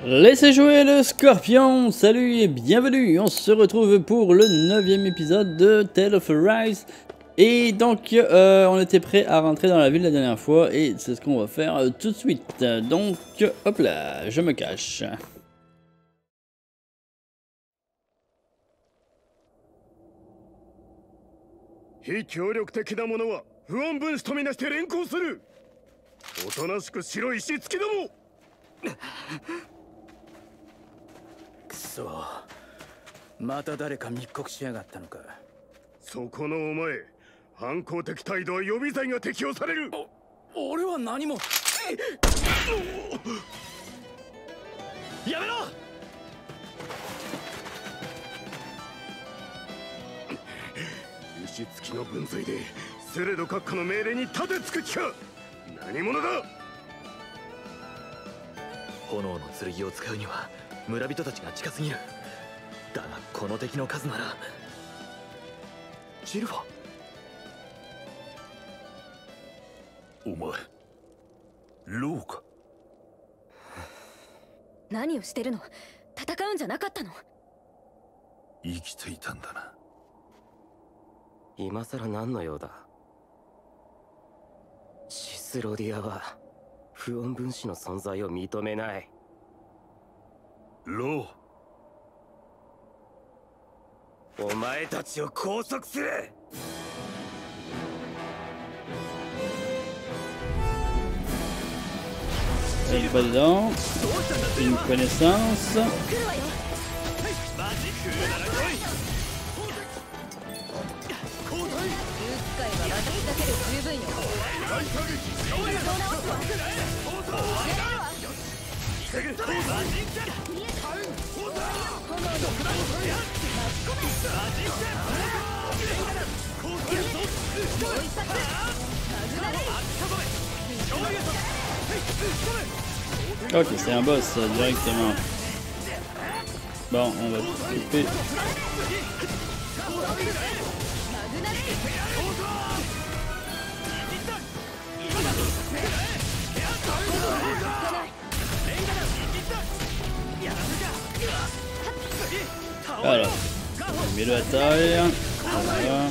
Laissez jouer le scorpion. Salut et bienvenue, on se retrouve pour le 9e épisode de Tale of Arise. Et donc on était prêt à rentrer dans la ville la dernière fois et c'est ce qu'on va faire tout de suite. Donc hop là, je me cache. くそ、また誰か密告しやがったのか。 そこのお前、反抗的態度は予備罪が適用される。 俺は何も。やめろ。 石付きの分際でセレド閣下の命令に立てつく気か。何者だ。 炎の剣を使うには村人たちが近すぎる。だがこの敵の数なら。シルファ、 お前ローか。 何をしてるの。戦うんじゃなかったの。 生きていたんだな。 今さら何の用だ。シスロディアは不穏分子の存在を認めない。 ロー、お前たちを拘束する。 Pas dedans. Une connaissance. Ok, c'est un boss directement. Bon, on va couper. Alors, mets-le à taille. Voilà.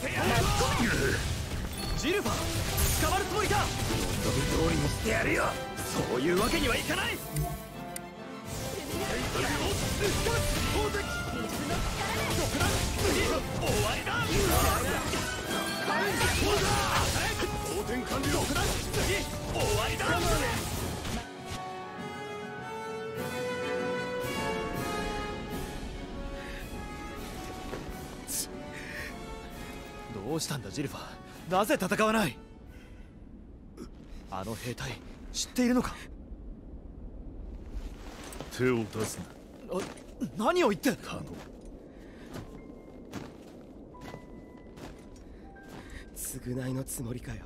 どうしたんだジルファ、なぜ戦わない。あの兵隊知っているのか。 手を出すな。 何を言って。 頼む。 償いのつもりかよ。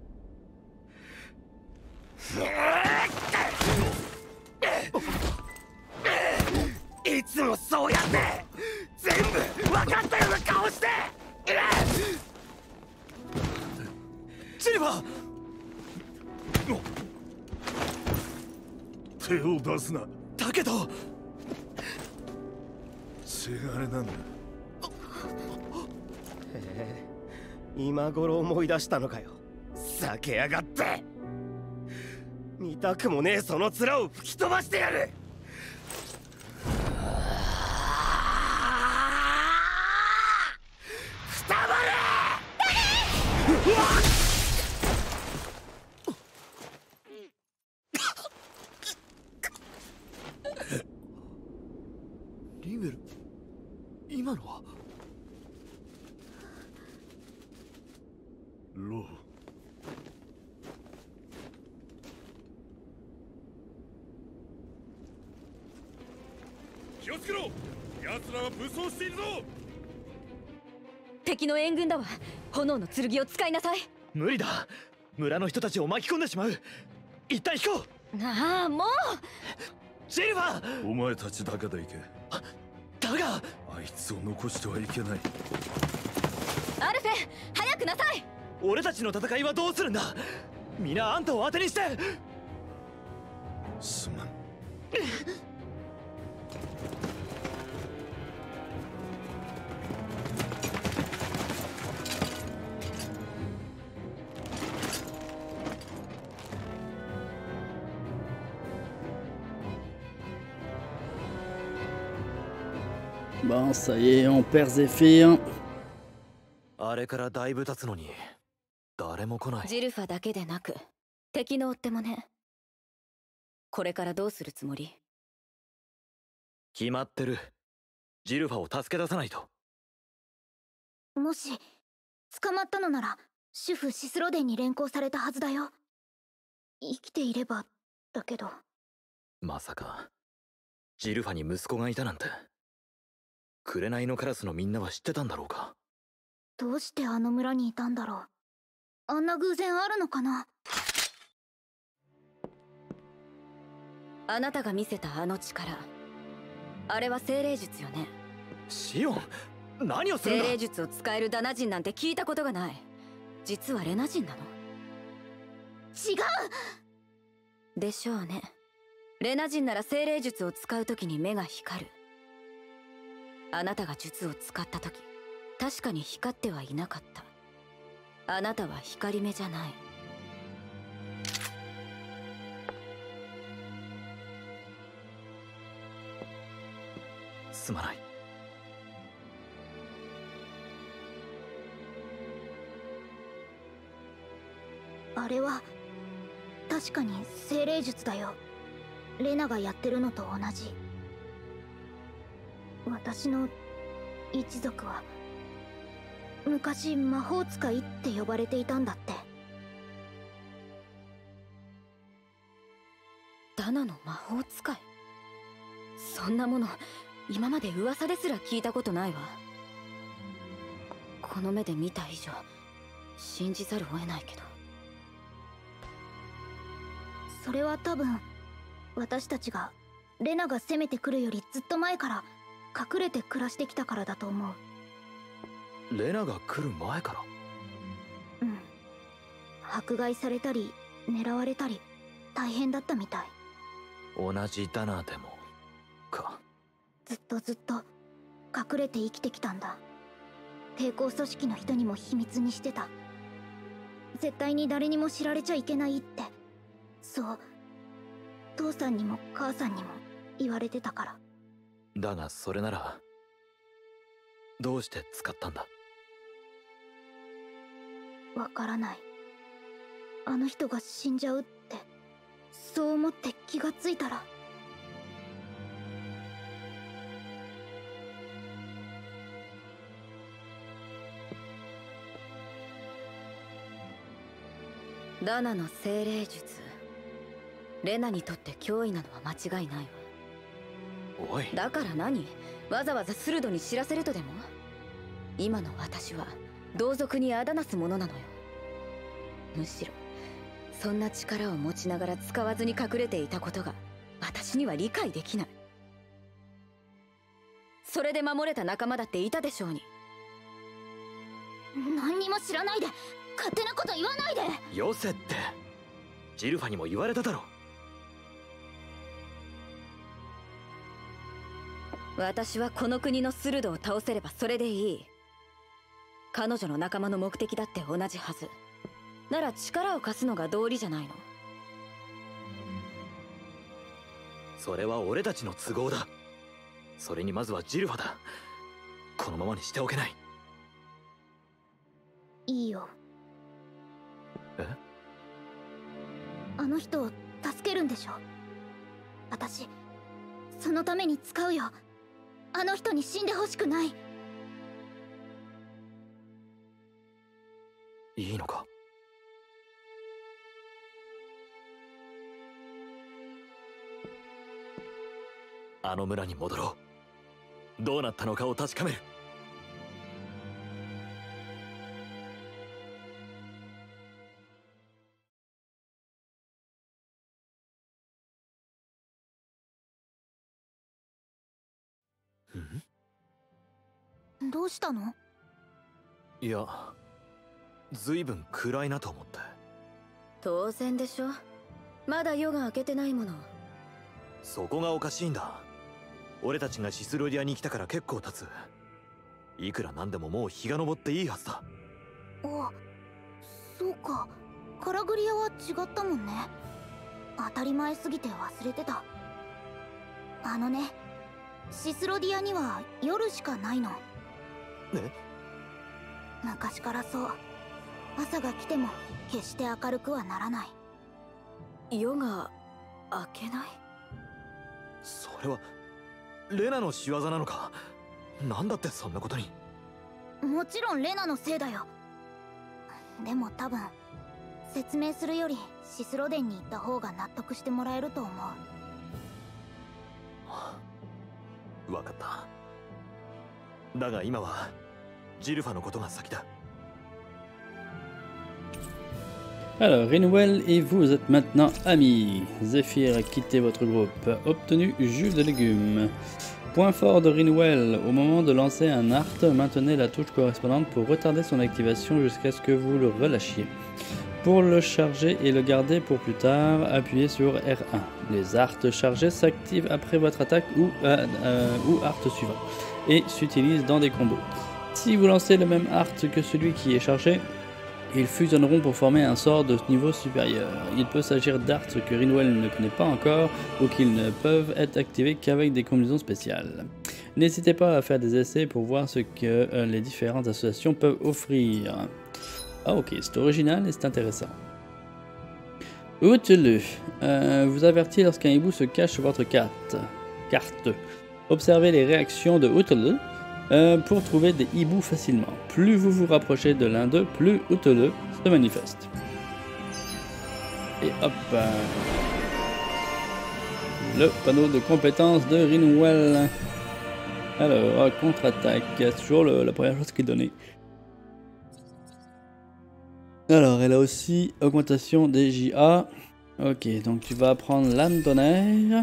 いつもそうやって全部分かったような顔して。シルバー、 手を出すな。 だけどせがれなんだ。 へえ、今頃思い出したのかよ。避けやがって。見たくもねえその面を吹き飛ばしてやる。くたばれ。リベル、今のは。 ロー、気をつけろ。奴らは武装しているぞ。 敵の援軍だわ。炎の剣を使いなさい。 無理だ。村の人たちを巻き込んでしまう。一旦引こう。 ああ、もう。 シルバー、 お前たちだけで行け。 だがあいつを残してはいけない。 アルフェ、早くなさい。 俺たちの戦いはどうするんだ。皆あんたを当てにして。 すまん。 Bon, ça y est, on perd Zéphyr. あれからだいぶ経つのに誰も来ない。 ジルファだけでなく敵の追っ手もね。これからどうするつもり？ 決まってる。ジルファを助け出さないと。 もし捕まったのなら主婦シスロデンに連行されたはずだよ。生きていればだけど。 まさかジルファに息子がいたなんて。紅のカラスのみんなは知ってたんだろうか。 どうしてあの村にいたんだろう。あんな偶然あるのかな。 あなたが見せたあの力、あれは精霊術よね。 シオン、何をするんだ。 精霊術を使えるダナ人なんて聞いたことがない。実はレナ人なの？ 違うでしょうね。レナ人なら精霊術を使う時に目が光る。あなたが術を使った時、確かに光ってはいなかった。あなたは光目じゃない。 すまない。 あれは確かに精霊術だよ。レナがやってるのと同じ。私の一族は昔魔法使いって呼ばれていたんだって。 ダナの魔法使い？そんなもの今まで噂ですら聞いたことないわ。この目で見た以上信じざるを得ないけど。 それは多分私たちがレナが攻めてくるよりずっと前から隠れて暮らしてきたからだと思う。 レナが来る前から。 うん。迫害されたり狙われたり大変だったみたい。 同じダナでもか。 ずっと隠れて生きてきたんだ。抵抗組織の人にも秘密にしてた。絶対に誰にも知られちゃいけないって。そう父さんにも母さんにも言われてたから。 だがそれならどうして使ったんだ。 わからない。あの人が死んじゃうってそう思って気がついたら。 ダナの精霊術、レナにとって脅威なのは間違いないわ。 おい、 だから何？わざわざスルドに知らせるとでも？今の私は同族にあだなすものなのよ。むしろそんな力を持ちながら使わずに隠れていたことが私には理解できない。それで守れた仲間だっていたでしょうに。 何にも知らないで勝手なこと言わないで。 よせって。ジルファにも言われただろ。 私はこの国のスルドを倒せればそれでいい。彼女の仲間の目的だって同じはず。なら力を貸すのが道理じゃないの？ それは俺たちの都合だ。それにまずはジルファだ。このままにしておけない。 いいよ。 え？ あの人を助けるんでしょ。私そのために使うよ。あの人に死んでほしくない。 いいのか？あの村に戻ろう。どうなったのかを確かめる。 どうしたの？ いや、ずいぶん暗いなと思って。 当然でしょ。まだ夜が明けてないもの。 そこがおかしいんだ。俺たちがシスロディアに来たから結構経つ。いくらなんでももう日が昇っていいはずだ。 あ、そうか。カラグリアは違ったもんね。当たり前すぎて忘れてた。あのね、 シスロディアには夜しかないの。 え？ 昔からそう。朝が来ても決して明るくはならない。 夜が明けない？ それはレナの仕業なのか？なんだってそんなことに。 もちろんレナのせいだよ。でも多分説明するよりシスロデンに行った方が納得してもらえると思う。 わかった。だが今はジルファのことが先だ。 Alors, Rinwell et vous êtes maintenant amis. Zephyr a quitté votre groupe. Obtenu jus de légumes. Point fort de Rinwell. Au moment de lancer un art, maintenez la touche correspondante pour retarder son activation jusqu'à ce que vous le relâchiez. Pour le charger et le garder pour plus tard, appuyez sur R1. Les arts chargés s'activent après votre attaque ou art suivant et s'utilisent dans des combos. Si vous lancez le même art que celui qui est chargé, ils fusionneront pour former un sort de niveau supérieur. Il peut s'agir d'arts que Rinwell ne connaît pas encore ou qu'ils ne peuvent être activés qu'avec des combinaisons spéciales. N'hésitez pas à faire des essais pour voir ce que les différentes associations peuvent offrir. Ah ok, c'est original et c'est intéressant. Outelu. Vous avertit lorsqu'un hibou se cache sur votre carte. Observez les réactions de Outelu pour trouver des hiboux facilement. Plus vous vous rapprochez de l'un d'eux, plus Outelu se manifeste. Et hop, le panneau de compétences de Rinwell. Alors, contre-attaque, c'est toujours la première chose qui est donnée. Alors, elle a aussi augmentation des JA. Ok, donc tu vas prendre l'âme tonnerre.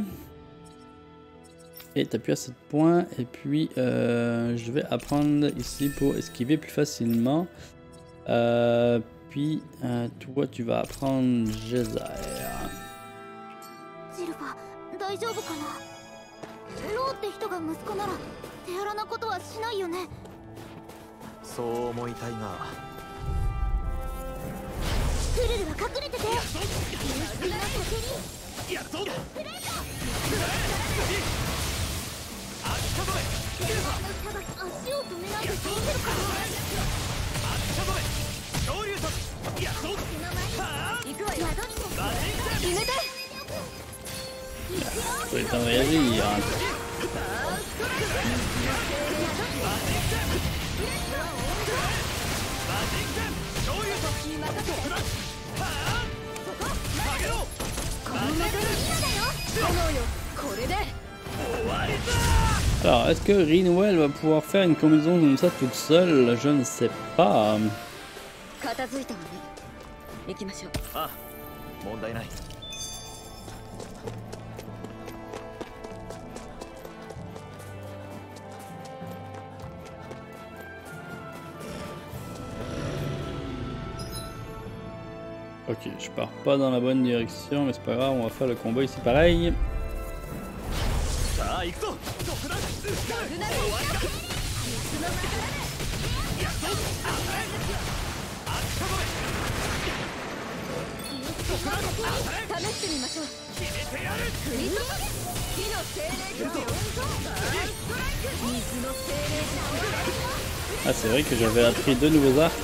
Et tu appuies à 7 points. Et puis, je vais apprendre ici pour esquiver plus facilement. Puis, toi, tu vas apprendre Geyser. Zilfa, 大丈夫かな？ローって人が息子なら手荒なことはしないよね。 そう思いたいが。 フルルは隠れてて。優秀なコケリ。やっと。フレート。足を止めないで通せるかな。 昇竜とやっと。 行くわよ。決めて。 Soy tan réagir. Alors, est-ce que Rinwell va pouvoir faire une combinaison comme ça toute seule? Je ne sais pas. 片付いたわね。行きましょう。 あ、問題ない。 Ok, je pars pas dans la bonne direction, mais c'est pas grave, on va faire le combat ici pareil. Ah, c'est vrai que j'avais appris deux nouveaux arts.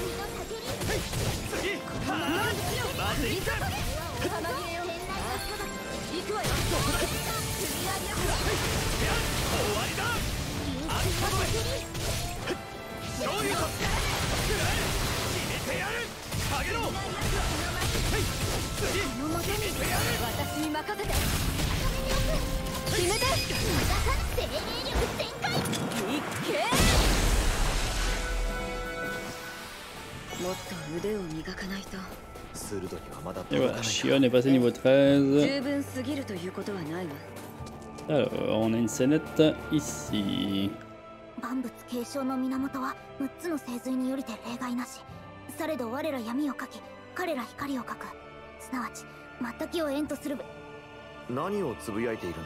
Et voilà, Shion est passé niveau 13. Alors, on a une scénette ici. 万物継承の源は6つの聖髄によりて例外なし。されど我ら闇をかき、彼ら光をかく。すなわち全きを縁とするべ。 何をつぶやいているん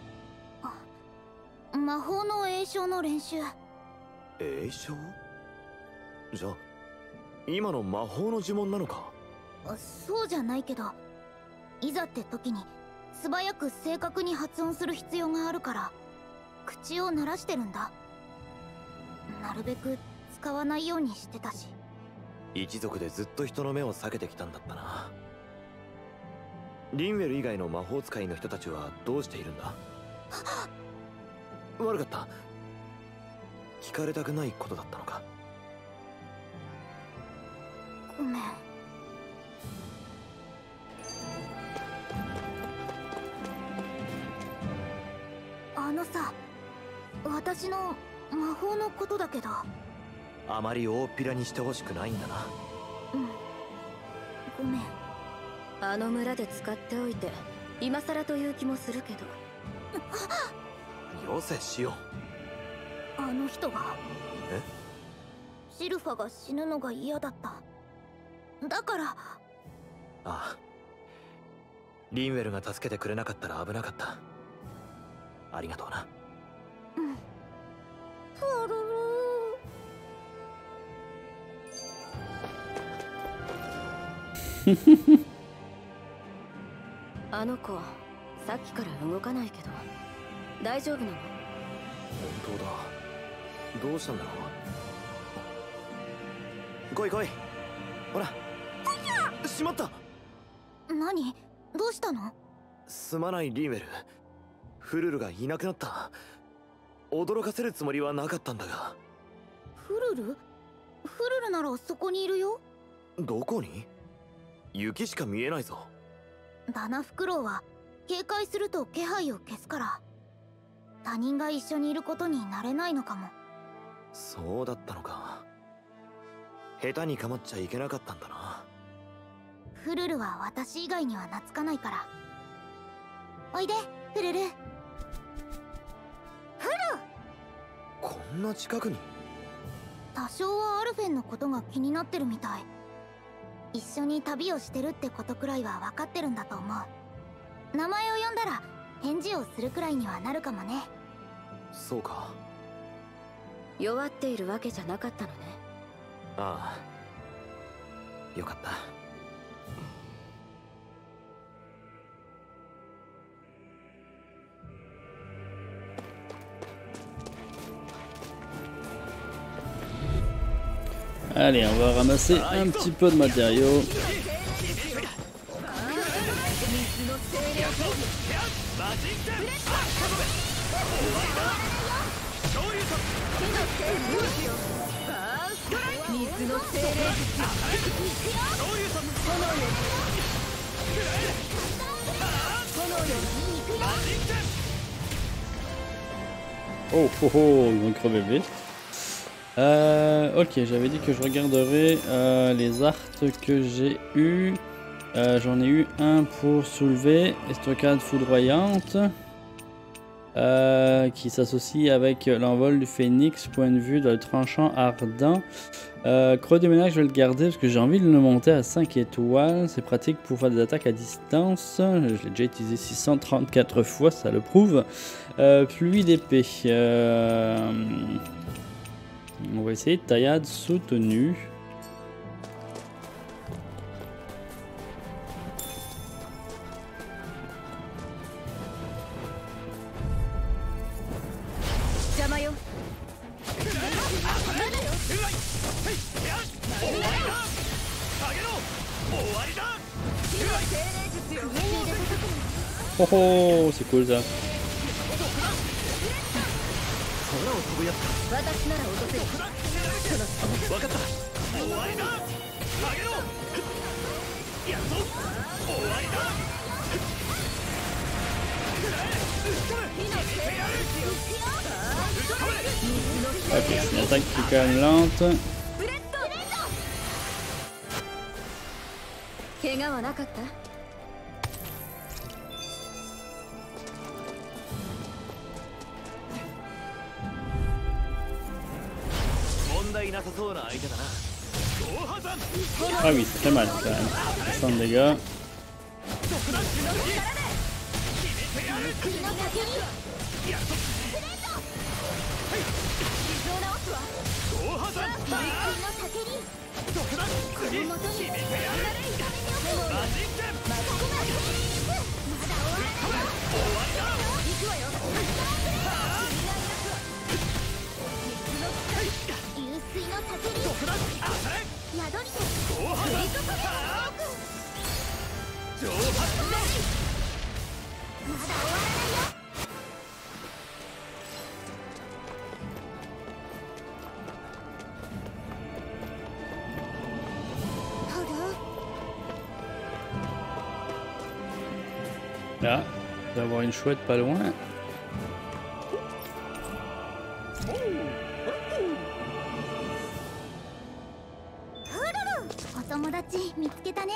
だ？ 魔法の詠唱の練習。 詠唱？じゃあ今の魔法の呪文なのか？ そうじゃないけど、いざって時に素早く正確に発音する必要があるから、 口を鳴らしてるんだ。なるべく使わないようにしてたし。 一族でずっと人の目を避けてきたんだったな。リンウェル以外の魔法使いの人たちはどうしているんだ？悪かった。聞かれたくないことだったのか？ ごめん。あのさ、私の魔法のことだけど。 あまり大っぴらにしてほしくないんだな。 うん、ごめん。 あの村で使っておいて今更という気もするけど。 よせしよあの人が。 え？ シルファが死ぬのが嫌だった。だから。 ああ、リンウェルが助けてくれなかったら危なかった。ありがとうな。 うん。ふるるあの子さっきから動かないけど大丈夫なの？ 本当だ。どうしたんだろう。来い来い。ほら。しまった。 何？どうしたの？ すまないリンウェル。フルルがいなくなった。驚かせるつもりはなかったんだが。 フルル？フルルならそこにいるよ。 どこに？雪しか見えないぞ。 ダナフクロウは警戒すると気配を消すから、他人が一緒にいることになれないのかも。 そうだったのか。下手に構っちゃいけなかったんだな。 フルルは私以外には懐かないから。おいでフルル。 こんな近くに？ 多少はアルフェンのことが気になってるみたい。一緒に旅をしてるってことくらいは分かってるんだと思う。名前を呼んだら返事をするくらいにはなるかもね。 そうか。 弱っているわけじゃなかったのね。 ああ、よかった。 Allez, on va ramasser un petit peu de matériaux. Oh, oh, oh, ils vont crever vite. Ok, j'avais dit que je regarderais les arts que j'ai eu. J'en ai eu un pour soulever, estocade foudroyante, qui s'associe avec l'envol du phénix, point de vue dans le tranchant ardent. Creux de ménage, je vais le garder parce que j'ai envie de le monter à 5 étoiles. C'est pratique pour faire des attaques à distance. Je l'ai déjà utilisé 634 fois, ça le prouve. Pluie d'épée. On va essayer de taillade soutenue. Oh oh, c'est cool ça. Ok, c'est une attaque qui est quand même lente. Ah oui, c'est très mal quand même. 60 dégâts. Là, il doit y avoir une chouette pas loin. お友達見つけたね。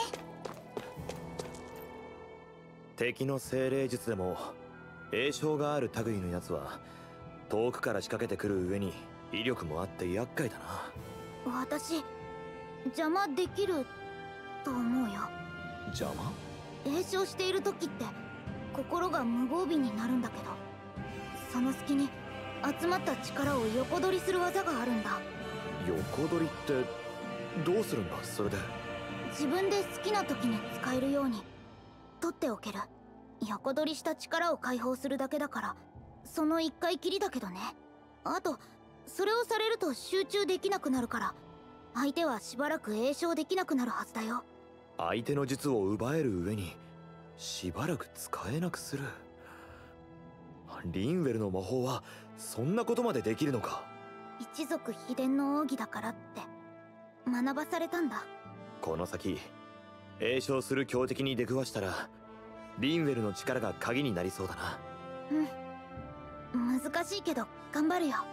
敵の精霊術でも栄唱がある類のやつは遠くから仕掛けてくる上に威力もあって厄介だな。 私邪魔できると思うよ。 邪魔？ 栄唱している時って心が無防備になるんだけど、その隙に集まった力を横取りする技があるんだ。 横取りってどうするんだそれで。 自分で好きな時に使えるように取っておける。横取りした力を解放するだけだからその一回きりだけどね。あとそれをされると集中できなくなるから相手はしばらく栄唱できなくなるはずだよ。 相手の術を奪える上にしばらく使えなくする。リンウェルの魔法はそんなことまでできるのか。 一族秘伝の奥義だからって学ばされたんだ。 この先栄唱する強敵に出くわしたらリンウェルの力が鍵になりそうだな。 難しいけど頑張るよ。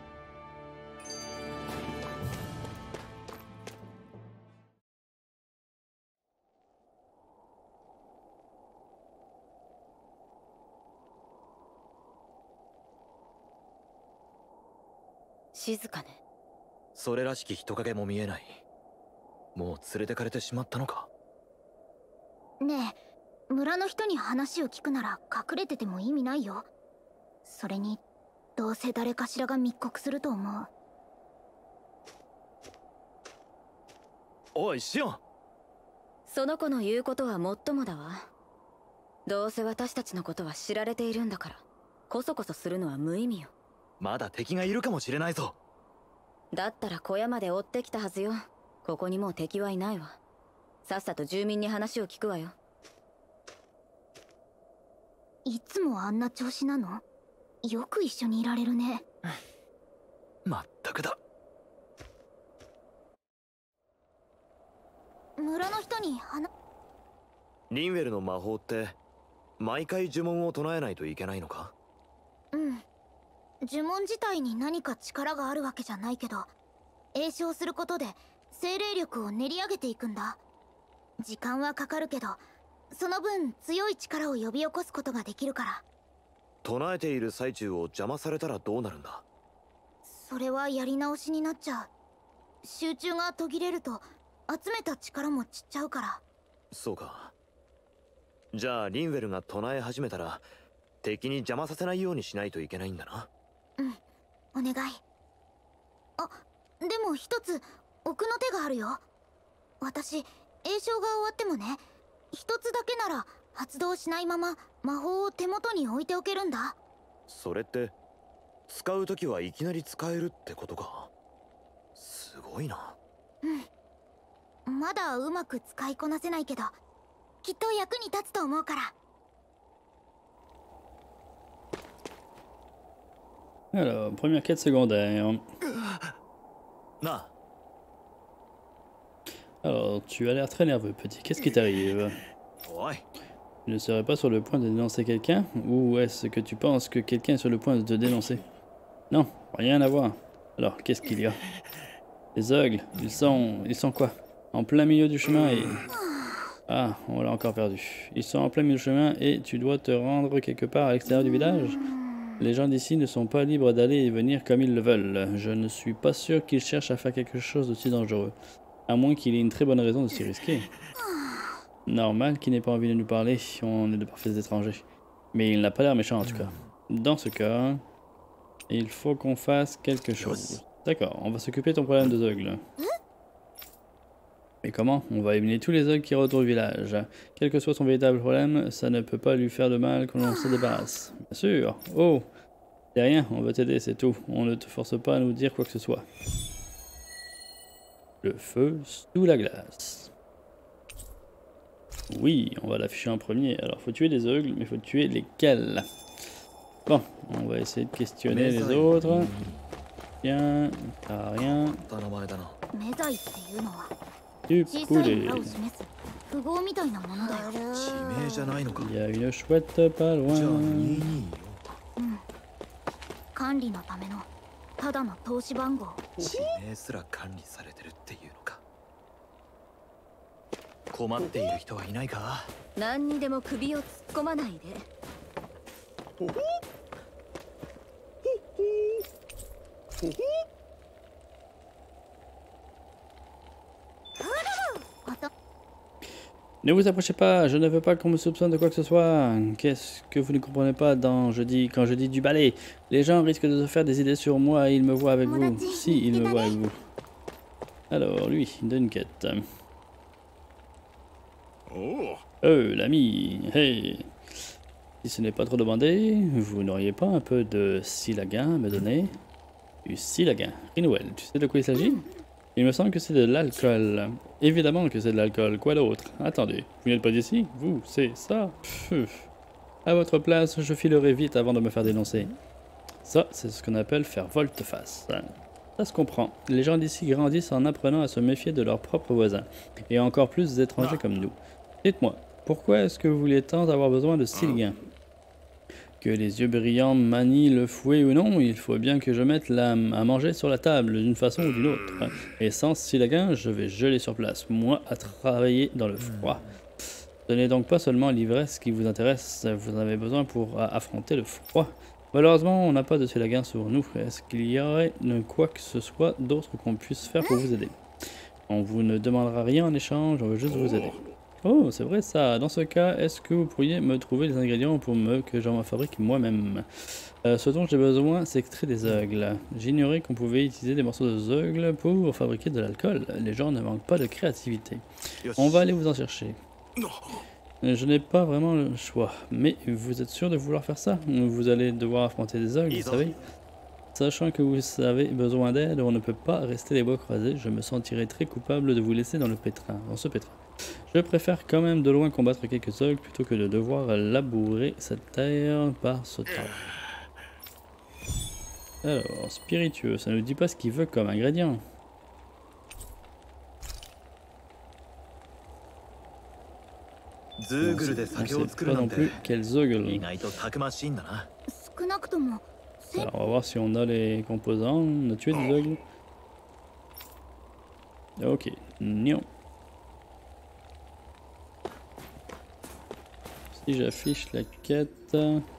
静かね。 それらしき人影も見えない。もう連れてかれてしまったのか。 ねえ、村の人に話を聞くなら隠れてても意味ないよ。それにどうせ誰かしらが密告すると思う。 おいシオン、 その子の言うことはもっともだわ。どうせ私たちのことは知られているんだからコソコソするのは無意味よ。 まだ敵がいるかもしれないぞ。 だったら小屋まで追ってきたはずよ。ここにもう敵はいないわ。さっさと住民に話を聞くわよ。 いつもあんな調子なの？よく一緒にいられるね。 まったくだ。 村の人にリンウェルの魔法って毎回呪文を唱えないといけないのか？ 呪文自体に何か力があるわけじゃないけど、栄唱することで精霊力を練り上げていくんだ。時間はかかるけどその分強い力を呼び起こすことができるから。 唱えている最中を邪魔されたらどうなるんだ？ それはやり直しになっちゃう。集中が途切れると集めた力も散っちゃうから。 そうか。じゃあリンウェルが唱え始めたら敵に邪魔させないようにしないといけないんだな。 お願い。あ、でも一つ奥の手があるよ。私栄唱が終わってもね、一つだけなら発動しないまま魔法を手元に置いておけるんだ。 それって使う時はいきなり使えるってことか。すごいな。 まだうまく使いこなせないけどきっと役に立つと思うから。 Alors, première quête secondaire. Na. Alors, tu as l'air très nerveux, petit. Qu'est-ce qui t'arrive? Ouais. Tu ne serais pas sur le point de dénoncer quelqu'un? Ou est-ce que tu penses que quelqu'un est sur le point de te dénoncer? Non, rien à voir. Alors, qu'est-ce qu'il y a? Les ogles, ils sont quoi? En plein milieu du chemin et... Ah, on l'a encore perdu. Ils sont en plein milieu du chemin et tu dois te rendre quelque part à l'extérieur du village? Les gens d'ici ne sont pas libres d'aller et venir comme ils le veulent. Je ne suis pas sûr qu'ils cherchent à faire quelque chose d'aussi dangereux. À moins qu'il ait une très bonne raison de s'y risquer. Normal qu'il n'ait pas envie de nous parler, on est de parfaits étrangers. Mais il n'a pas l'air méchant en tout cas. Dans ce cas, il faut qu'on fasse quelque chose. D'accord, on va s'occuper de ton problème de ogles. Mais comment? On va éliminer tous les ogles qui rôdent au village. Quel que soit son véritable problème, ça ne peut pas lui faire de mal qu'on se débarrasse. Bien sûr. Oh, c'est rien, on veut t'aider, c'est tout. On ne te force pas à nous dire quoi que ce soit. Le feu sous la glace. Oui, on va l'afficher en premier. Alors, faut tuer des ogles, mais faut tuer lesquels? Bon, on va essayer de questionner les autres. Tiens, t'as rien. メザイっていうのは Du 小さい poulet. 村を示す符号みたいなものだよ。 地名じゃないのか。 Il y a une chouette pas じゃあ loin. 224 管理のためのただの投資番号。 地名すら管理されてるっていうのか。困っている人はいないか。 何にでも首を突っ込まないで。 Ne vous approchez pas, je ne veux pas qu'on me soupçonne de quoi que ce soit. Qu'est-ce que vous ne comprenez pas quand je dis du balai? Les gens risquent de se faire des idées sur moi et ils me voient avec vous. Si, ils me voient avec vous. Alors, lui, donne une quête. おお L'ami, hey. Si ce n'est pas trop demandé, vous n'auriez pas un peu de silagan à me donner? Du silagan. Rinwell, tu sais de quoi il s'agit? Il me semble que c'est de l'alcool. Évidemment que c'est de l'alcool, quoi d'autre? Attendez, vous n'êtes pas d'ici? Vous, c'est ça? Pfff. À votre place, je filerai vite avant de me faire dénoncer. Ça, c'est ce qu'on appelle faire volte-face. Ça se comprend. Les gens d'ici grandissent en apprenant à se méfier de leurs propres voisins, et encore plus des étrangers comme nous. Dites-moi, pourquoi est-ce que vous voulez tant avoir besoin de Sylvain? Que les yeux brillants manient le fouet ou non, il faut bien que je mette à manger sur la table d'une façon ou d'une autre. Et sans Silagan, je vais geler sur place, moi à travailler dans le froid. Ce n'est donc pas seulement l'ivresse qui vous intéresse, vous en avez besoin pour affronter le froid. Malheureusement, on n'a pas de Silagan sur nous. Est-ce qu'il y aurait quoi que ce soit d'autre qu'on puisse faire pour vous aider? On vous ne demandera rien en échange, on veut juste vous aider. Oh, c'est vrai ça. Dans ce cas, est-ce que vous pourriez me trouver les ingrédients pour que j'en fabrique moi-même? Ce dont j'ai besoin, c'est extrait des ogles. J'ignorais qu'on pouvait utiliser des morceaux de ogles pour fabriquer de l'alcool. Les gens ne manquent pas de créativité. On va aller vous en chercher. Je n'ai pas vraiment le choix. Mais vous êtes sûr de vouloir faire ça? Vous allez devoir affronter des ogles, vous savez? Sachant que vous avez besoin d'aide, on ne peut pas rester les bras croisés. Je me sentirais très coupable de vous laisser dans ce pétrin. Je préfère quand même de loin combattre quelques ogles plutôt que de devoir labourer cette terre par ce temps. Alors, spiritueux, ça ne nous dit pas ce qu'il veut comme ingrédient. On sait pas non plus quels ogles. 意外とたくましいんだな。 少なくとも Alors, on va voir si on a les composants. On a tué des ogles. Ok, non. Si j'affiche la quête...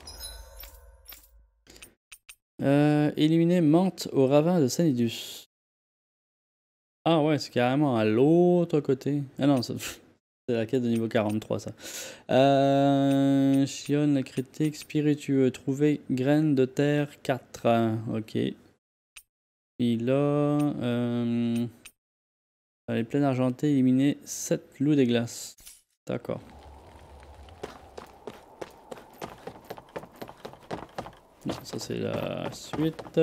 éliminer menthe au ravin de Sanidus. Ah ouais, c'est carrément à l'autre côté. Ah non, c'est la quête de niveau 43 ça. Chionne la critique spiritueux. Trouver graines de terre 4. Ok. Puis là... les plaines argentées, éliminer 7 loups des glaces. D'accord. Non, ça c'est la suite.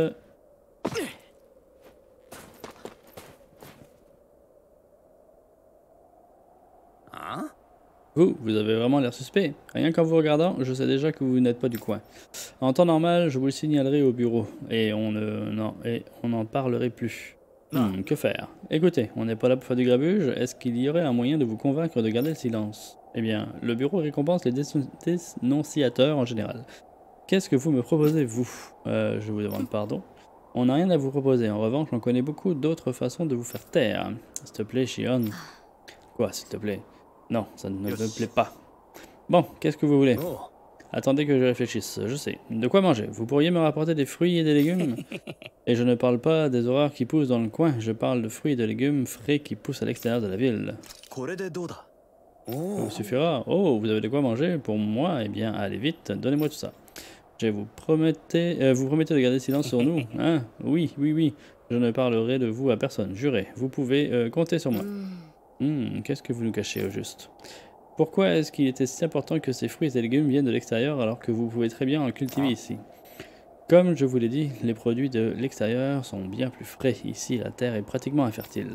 Vous avez vraiment l'air suspect. Rien qu'en vous regardant, je sais déjà que vous n'êtes pas du coin. En temps normal, je vous le signalerai au bureau et on n'en parlerait plus. Que faire? Écoutez, on n'est pas là pour faire du grabuge. Est-ce qu'il y aurait un moyen de vous convaincre de garder le silence? Eh bien, le bureau récompense les dénonciateurs en général. Qu'est-ce que vous me proposez, vous? Je vous demande pardon. On n'a rien à vous proposer. En revanche, on connaît beaucoup d'autres façons de vous faire taire. S'il te plaît, Shion. Quoi, s'il te plaît? Non, ça ne me plaît pas. Bon, qu'est-ce que vous voulez? Attendez que je réfléchisse, je sais. De quoi manger? Vous pourriez me rapporter des fruits et des légumes? Et je ne parle pas des horreurs qui poussent dans le coin, je parle de fruits et de légumes frais qui poussent à l'extérieur de la ville. Ça vous suffira? Oh, vous avez de quoi manger? Pour moi, eh bien, allez vite, donnez-moi tout ça. Vous promettez de garder silence sur nous, hein? Oui, oui, oui. Je ne parlerai de vous à personne, jurez. Vous pouvez compter sur moi. Qu'est-ce que vous nous cachez au juste? Pourquoi est-ce qu'il était si important que ces fruits et légumes viennent de l'extérieur alors que vous pouvez très bien en cultiver ici? Comme je vous l'ai dit, les produits de l'extérieur sont bien plus frais. Ici, la terre est pratiquement infertile.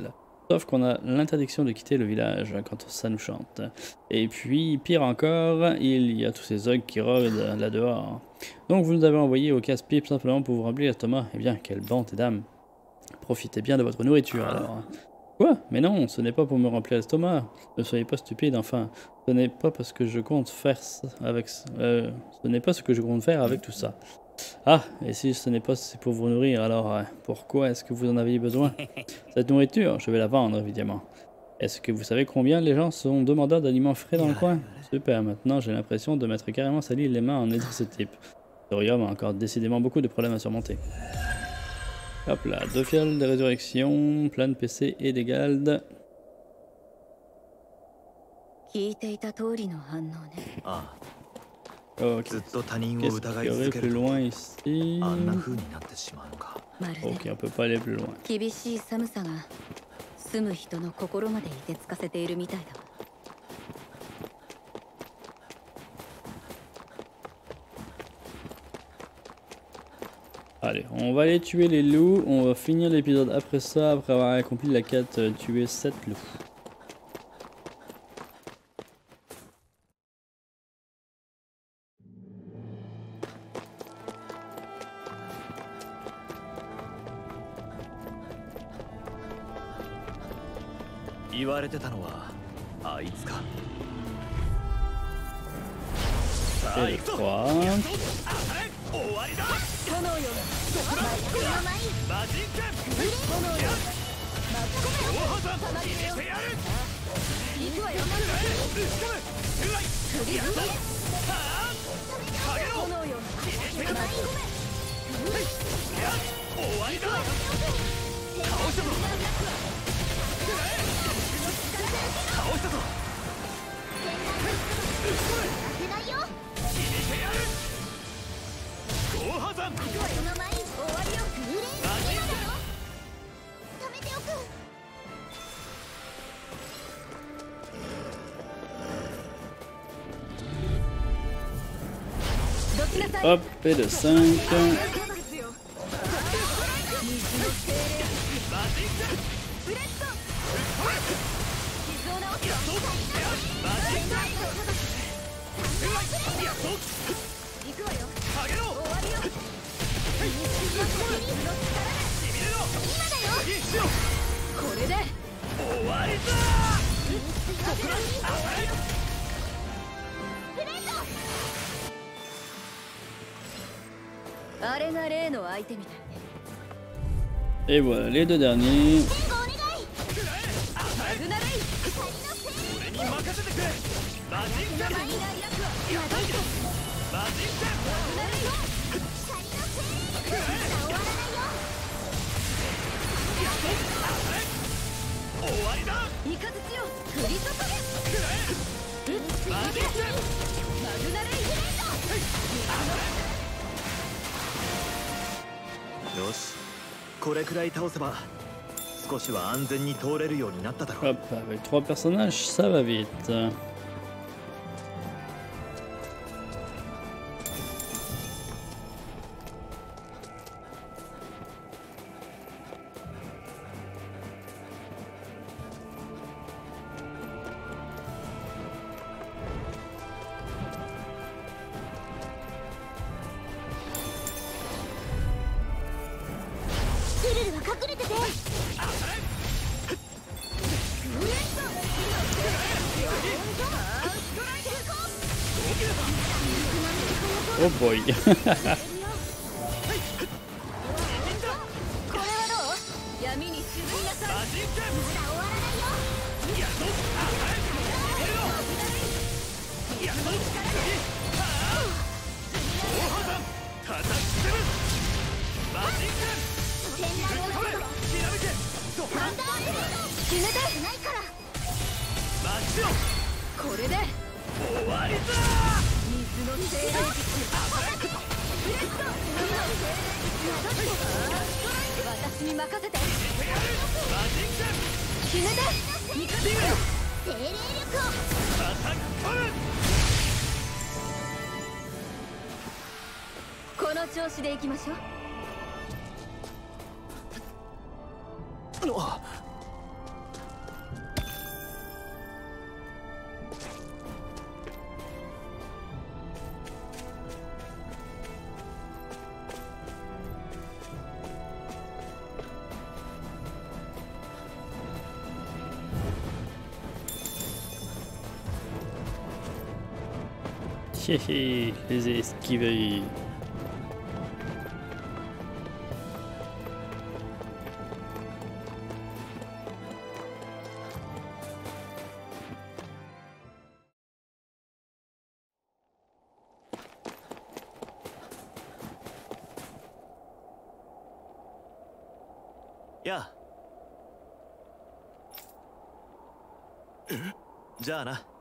Sauf qu'on a l'interdiction de quitter le village quand ça nous chante. Et puis, pire encore, il y a tous ces ogres qui rôdent là-dehors. Donc vous nous avez envoyé au casse-pipe simplement pour vous remplir l'estomac. Eh bien, quelle bonté d'âme. Profitez bien de votre nourriture alors. Quoi? Mais non, ce n'est pas pour me remplir l'estomac. Ne soyez pas stupide, enfin. Ce n'est pas parce que je compte faire avec... ce n'est pas ce que je compte faire avec tout ça. Ah, et si ce n'est pas pour vous nourrir, alors pourquoi est-ce que vous en aviez besoin? Cette nourriture, je vais la vendre évidemment. Est-ce que vous savez combien les gens sont demandeurs d'aliments frais dans le coin? Super, maintenant j'ai l'impression de m'être carrément sali les mains en aidant ce type. Thorium a encore décidément beaucoup de problèmes à surmonter. Hop là, 2 fioles de résurrection, plein de PC et des galdes. Ok, qu'est-ce qu'il y aurait plus loin ici? Ok, on peut pas aller plus loin. Allez, on va aller tuer les loups, on va finir l'épisode après ça, après avoir accompli la quête tuer 7 loups. Et le 3. Hop, et de 5. Et voilà les 2 derniers. Hop, avec 3 personnages, ça va vite. Oh boy. Les ai esquivés. やあ。じゃあな。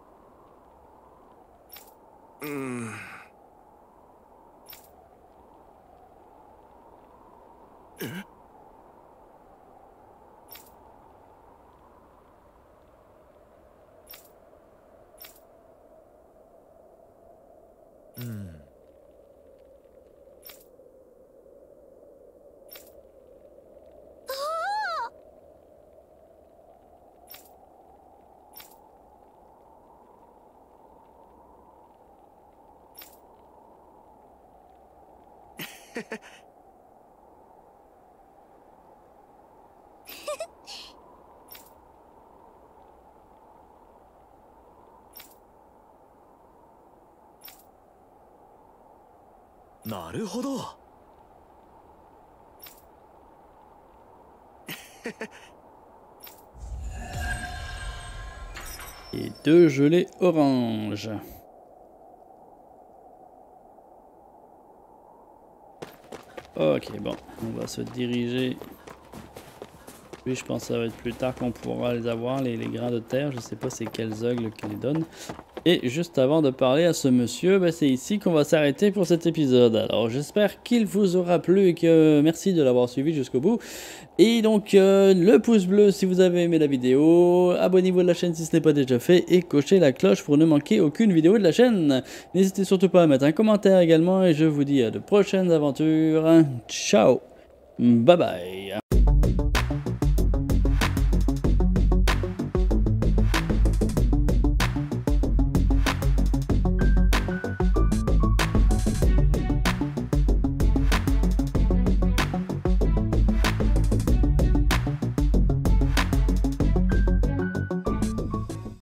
なるほど。 Et 2 gelées orange. Ok, bon, on va se diriger. Puis je pense que ça va être plus tard qu'on pourra les avoir, les grains de terre. Je sais pas c'est quels ogles qui les donnent. Et juste avant de parler à ce monsieur, bah, c'est ici qu'on va s'arrêter pour cet épisode. Alors j'espère qu'il vous aura plu et que merci de l'avoir suivi jusqu'au bout. Et donc le pouce bleu si vous avez aimé la vidéo, abonnez-vous à la chaîne si ce n'est pas déjà fait et cochez la cloche pour ne manquer aucune vidéo de la chaîne. N'hésitez surtout pas à mettre un commentaire également et je vous dis à de prochaines aventures. Ciao, bye bye.